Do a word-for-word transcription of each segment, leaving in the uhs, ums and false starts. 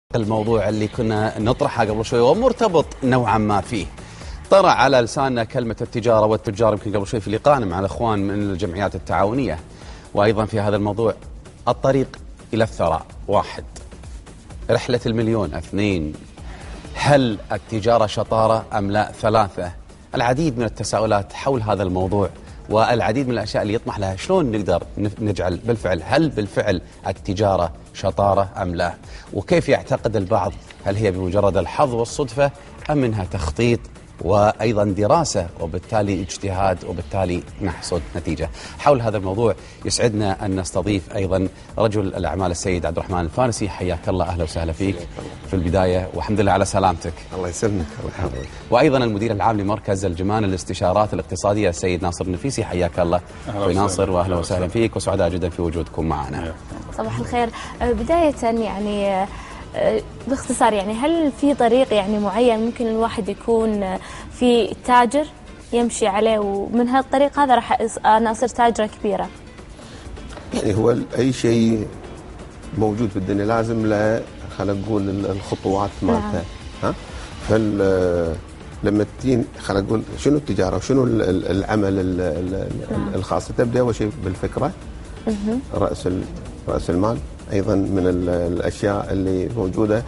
الموضوع اللي كنا نطرحه قبل شوي ومرتبط نوعا ما فيه. طرأ على لساننا كلمة التجارة والتجار يمكن قبل شوي في لقائنا مع الأخوان من الجمعيات التعاونية، وأيضا في هذا الموضوع الطريق إلى الثراء. واحد، رحلة المليون. اثنين، هل التجارة شطارة أم لا؟ ثلاثة، العديد من التساؤلات حول هذا الموضوع والعديد من الأشياء اللي يطمح لها. شلون نقدر نجعل بالفعل، هل بالفعل التجارة شطارة أم لا؟ وكيف يعتقد البعض، هل هي بمجرد الحظ والصدفة أم منها تخطيط وأيضا دراسة وبالتالي اجتهاد وبالتالي نحصد نتيجة؟ حول هذا الموضوع يسعدنا أن نستضيف أيضا رجل الأعمال السيد عبد الرحمن الفارسي. حياك الله، أهلا وسهلا فيك في البداية، والحمد لله على سلامتك. الله يسلمك. الله يحفظك. وأيضا المدير العام لمركز الجمان للاستشارات الاقتصادية السيد ناصر النفيسي. حياك الله أخوي ناصر، وأهلا وسهلا فيك، وسعداء جدا في وجودكم معنا. صباح الخير. بداية يعني باختصار، يعني هل في طريق يعني معين ممكن الواحد يكون في تاجر يمشي عليه ومن هالطريق هذا راح أنا أصير تاجرة كبيرة؟ يعني هو أي شيء موجود في الدنيا لازم له خلينا نقول الخطوات مالته. ها فال لما تجين خلينا نقول شنو التجارة وشنو العمل الخاص، تبدأ أول شيء بالفكرة. رأس رأس المال أيضا من الأشياء اللي موجودة.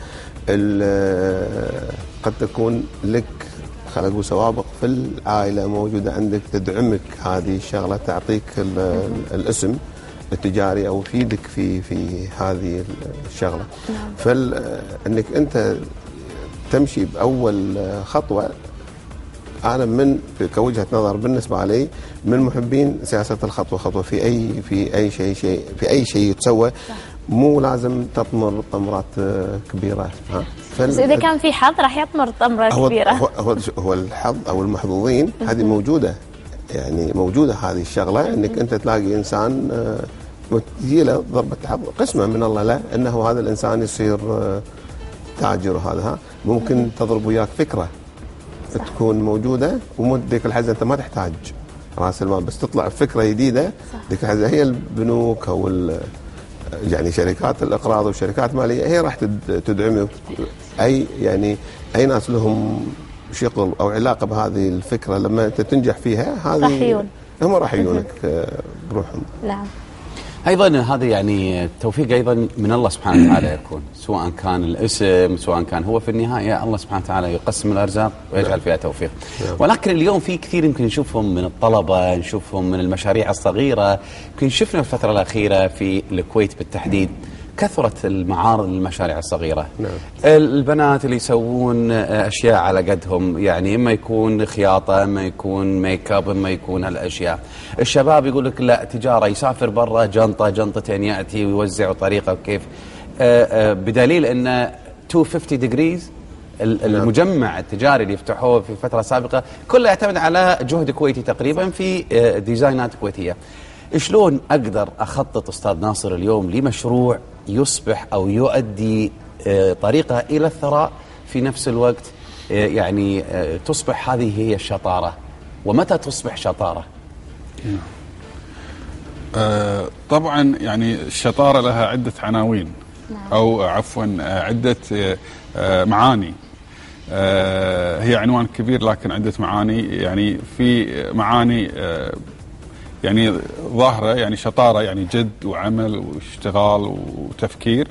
قد تكون لك خلينا نقول سوابق في العائلة موجودة عندك تدعمك هذه الشغلة، تعطيك الاسم التجاري أو يفيدك في في هذه الشغلة. فإنك أنت تمشي بأول خطوة، أنا من كوجهة نظر بالنسبة لي من محبين سياسة الخطوة خطوة في أي في أي شيء شيء في أي شيء يتسوى. مو لازم تطمر طمرات كبيرة. ها بس إذا كان في حظ راح يطمر طمرة كبيرة. هو, هو, هو الحظ أو المحظوظين هذه موجودة، يعني موجودة هذه الشغلة، إنك أنت تلاقي إنسان تجي له ضربة حظ قسمة من الله له إنه هذا الإنسان يصير تاجر. وهذا ممكن تضرب وياك فكرة صح. تكون موجودة ومديك الحزة أنت ما تحتاج رأس المال، بس تطلع فكرة جديدة. ديك الحزة هي البنوك أو يعني شركات الإقراض والشركات المالية هي راح تدعمك. أي يعني أي ناس لهم شغل أو علاقة بهذه الفكرة لما أنت تنجح فيها هذه هم راح يجونك بروحهم. نعم. أيضا هذا يعني توفيق أيضا من الله سبحانه وتعالى يكون، سواء كان الاسم سواء كان هو في النهاية الله سبحانه وتعالى يقسم الأرزاق ويجعل فيها توفيق. ولكن اليوم في كثير يمكن نشوفهم من الطلبة، نشوفهم من المشاريع الصغيرة. يمكن شفنا في الفترة الأخيرة في الكويت بالتحديد كثرت المعارض للمشاريع الصغيرة. نعم. البنات اللي يسوون أشياء على قدهم، يعني إما يكون خياطة، إما يكون ميك اب، إما يكون هالأشياء. الشباب يقول لك لا تجارة، يسافر برا جنطة جنطتين يأتي ويوزع طريقة وكيف. بدليل أن مئتين وخمسين ديجريز المجمع التجاري اللي يفتحوه في فترة سابقة كله يعتمد على جهد كويتي تقريبا في ديزاينات كويتية. شلون أقدر أخطط أستاذ ناصر اليوم لمشروع يصبح أو يؤدي طريقة إلى الثراء في نفس الوقت يعني تصبح هذه هي الشطارة؟ ومتى تصبح شطارة؟ آه طبعا يعني الشطارة لها عدة عناوين أو عفوا عدة آه معاني. آه هي عنوان كبير لكن عدة معاني. يعني في معاني آه يعني ظاهرة، يعني شطارة يعني جد وعمل واشتغال وتفكير،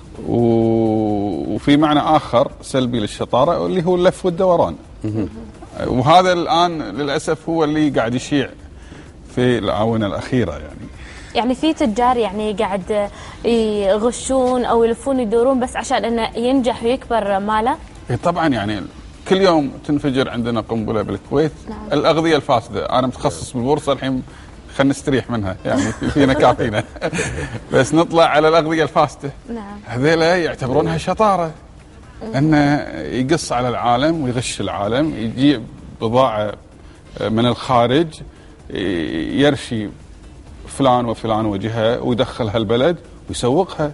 وفي معنى آخر سلبي للشطارة اللي هو اللف والدوران. وهذا الآن للأسف هو اللي قاعد يشيع في الآونة الأخيرة. يعني يعني في تجار يعني قاعد يغشون أو يلفون يدورون بس عشان إنه ينجح ويكبر ماله. طبعا يعني كل يوم تنفجر عندنا قنبلة بالكويت. نعم. الأغذية الفاسدة، أنا متخصص بالبورصة الحين، خلينا نستريح منها يعني فينا كافينا. بس نطلع على الأغذية الفاسدة. نعم. هذيلا يعتبرونها شطارة، أنه يقص على العالم ويغش العالم، يجيب بضاعة من الخارج يرشي فلان وفلان وجهة ويدخلها البلد ويسوقها.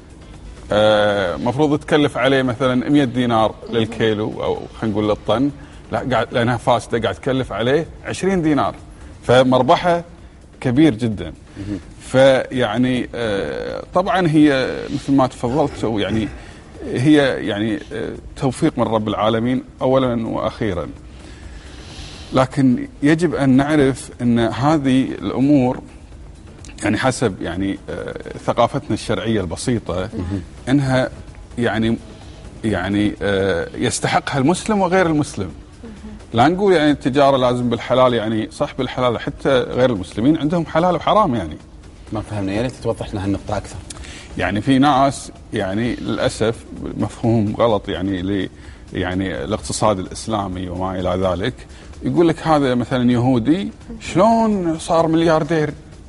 مفروض تكلف عليه مثلا مئة دينار للكيلو أو خلينا نقول للطن، لا قاعد لأنها فاسدة قاعد تكلف عليه عشرين دينار، فمربحه كبير جدا. فيعني طبعا هي مثل ما تفضلت يعني هي يعني توفيق من رب العالمين أولا وأخيرا، لكن يجب أن نعرف أن هذه الأمور يعني حسب يعني ثقافتنا الشرعية البسيطة أنها يعني يعني يستحقها المسلم وغير المسلم. لا نقول يعني التجارة لازم بالحلال، يعني صح بالحلال، حتى غير المسلمين عندهم حلال وحرام. يعني ما فهمنا، يا ريت توضح لنا هالنقطة أكثر. يعني في ناس يعني للأسف مفهوم غلط يعني ل يعني الاقتصاد الإسلامي وما إلى ذلك، يقول لك هذا مثلا يهودي شلون صار ملياردير،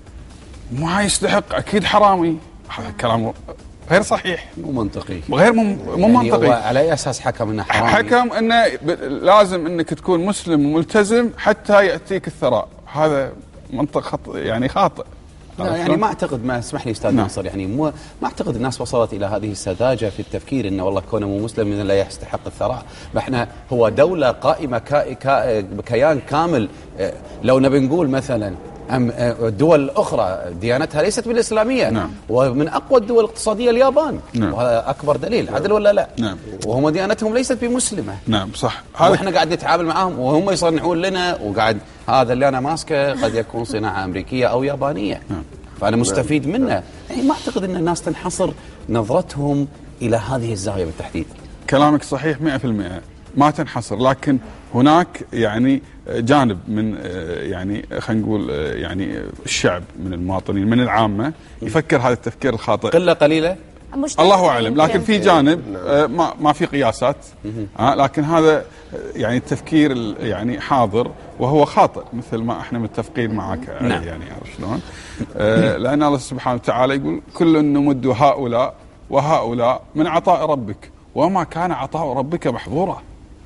ما يستحق، أكيد حرامي. هذا كلام غير صحيح، مو منطقي، غير مو يعني منطقي. على أي أساس حكم أنه حرامي؟ حكم أنه لازم أنك تكون مسلم وملتزم حتى يأتيك الثراء. هذا منطق خط يعني خاطئ. لا يعني ما اعتقد، ما اسمح لي استاذ نعم. ناصر، يعني مو ما اعتقد الناس وصلت الى هذه السذاجه في التفكير انه والله كونه مو مسلم من لا يستحق الثراء. احنا هو دوله قائمه كا كا بكيان كامل. لو نبي نقول مثلا أم الدول الأخرى ديانتها ليست بالإسلامية. نعم. ومن أقوى الدول الاقتصادية اليابان. نعم. وهذا أكبر دليل. عدل ولا لا؟ نعم. وهم ديانتهم ليست بمسلمة. نعم صح. وإحنا قاعد نتعامل معهم وهم يصنعون لنا، وقاعد هذا اللي أنا ماسكه قد يكون صناعة أمريكية أو يابانية. نعم. فأنا مستفيد منه. يعني ما أعتقد أن الناس تنحصر نظرتهم إلى هذه الزاوية بالتحديد. كلامك صحيح مئة بالمئة، ما تنحصر، لكن هناك يعني جانب من يعني خلينا نقول يعني الشعب من المواطنين من العامة يفكر هذا التفكير الخاطئ. قلة قليلة الله أعلم، لكن في جانب ما ما في قياسات، لكن هذا يعني التفكير يعني حاضر وهو خاطئ مثل ما احنا متفقين معك. نعم. يعني عرفت شلون؟ لأن الله سبحانه وتعالى يقول كل نمد هؤلاء وهؤلاء من عطاء ربك وما كان عطاء ربك محظورا.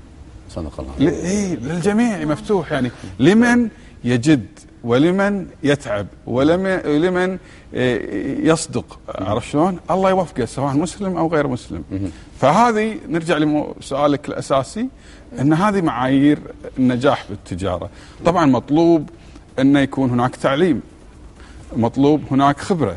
صدق الله. إيه للجميع مفتوح، يعني لمن يجد ولمن يتعب ولمن يصدق. عرفت شلون؟ الله يوفقه سواء مسلم او غير مسلم. فهذه نرجع لسؤالك الاساسي، ان هذه معايير النجاح بالتجاره. طبعا مطلوب ان يكون هناك تعليم، مطلوب هناك خبره،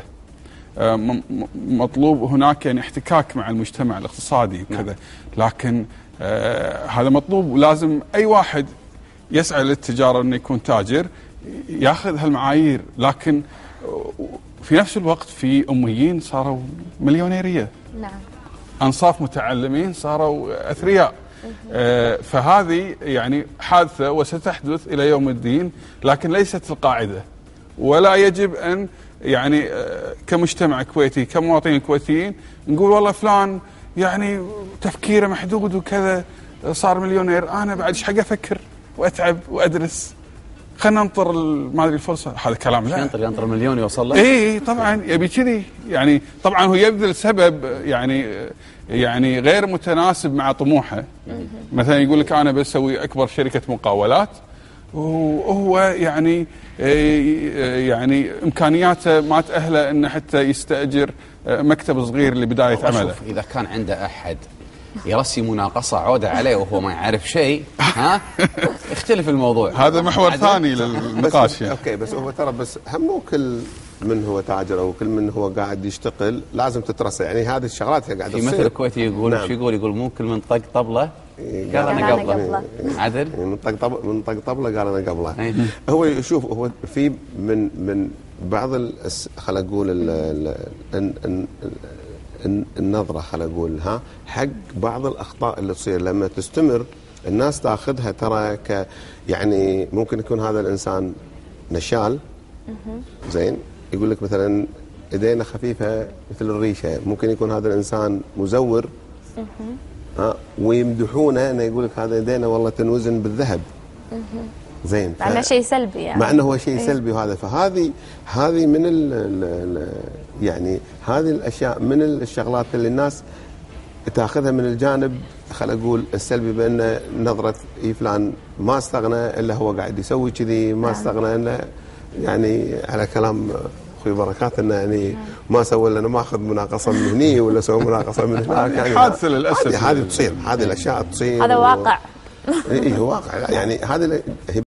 مطلوب هناك يعني احتكاك مع المجتمع الاقتصادي وكذا. لكن آه هذا مطلوب، ولازم اي واحد يسعى للتجاره انه يكون تاجر ياخذ هالمعايير. لكن في نفس الوقت في اميين صاروا مليونيريه. نعم. انصاف متعلمين صاروا اثرياء. آه فهذه يعني حادثه وستحدث الى يوم الدين، لكن ليست القاعده. ولا يجب ان يعني آه كمجتمع كويتي كمواطنين كويتيين نقول والله فلان يعني تفكيره محدود وكذا صار مليونير، انا بعد ايش حق افكر واتعب وادرس، خلينا ننطر ما ادري الفرصه. هذا كلام لا. ينطر ينطر المليون يوصل له. اي طبعا يبي كذي، يعني طبعا هو يبذل سبب يعني يعني غير متناسب مع طموحه. مثلا يقول لك انا بسوي اكبر شركه مقاولات، وهو يعني يعني امكانياته ما تاهله انه حتى يستاجر مكتب صغير لبدايه عمله. اذا كان عنده احد يرسي مناقصه عوده عليه وهو ما يعرف شيء، ها يختلف الموضوع. هذا محور ثاني للنقاش. يعني. اوكي بس هو ترى بس هم مو كل من هو تاجر او كل من هو قاعد يشتغل لازم تترسى، يعني هذه الشغلات هي قاعده تصير. في مثل الكويتي يقول ايش؟ نعم. يقول يقول مو كل من طق طبله قال انا قبله. عدل من طق طبله من طق طبله قال انا قبله. هو شوف هو في من من بعض خلينا نقول النظرة خلينا نقول ها حق بعض الأخطاء اللي تصير لما تستمر الناس تاخذها ترى ك يعني ممكن يكون هذا الإنسان نشال زين، يقول لك مثلا إيدينا خفيفة مثل الريشة، ممكن يكون هذا الإنسان مزور ها ويمدحونه انه يقول لك هذا يدينا والله تنوزن بالذهب. زين مع انه شيء سلبي يعني مع انه هو شيء سلبي. وهذا فهذه هذه من ال ال يعني هذه الاشياء من الشغلات اللي الناس تاخذها من الجانب خلينا نقول السلبي، بان نظره فلان ما استغنى الا هو قاعد يسوي كذي، ما استغنى انه يعني على كلام اخوي بركات انه يعني ما سوى لنا ما اخذ مناقصه من هني ولا سوى مناقصه من هناك. يعني حادثه للاسف هذه تصير، هذه الاشياء تصير. هذا واقع. اي واقع يعني هذه